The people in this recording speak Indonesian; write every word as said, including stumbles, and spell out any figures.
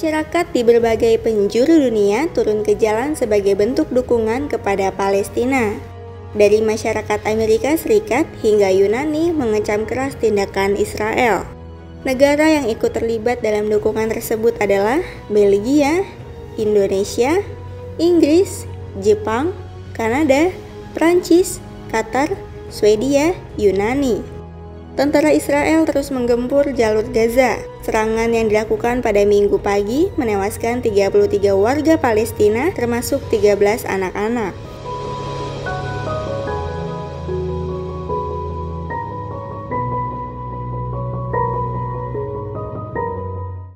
Masyarakat di berbagai penjuru dunia turun ke jalan sebagai bentuk dukungan kepada Palestina. Dari masyarakat Amerika Serikat hingga Yunani mengecam keras tindakan Israel. Negara yang ikut terlibat dalam dukungan tersebut adalah Belgia, Indonesia, Inggris, Jepang, Kanada, Prancis, Qatar, Swedia, Yunani. Tentara Israel terus menggempur jalur Gaza. Serangan yang dilakukan pada Minggu pagi menewaskan tiga puluh tiga warga Palestina termasuk tiga belas anak-anak.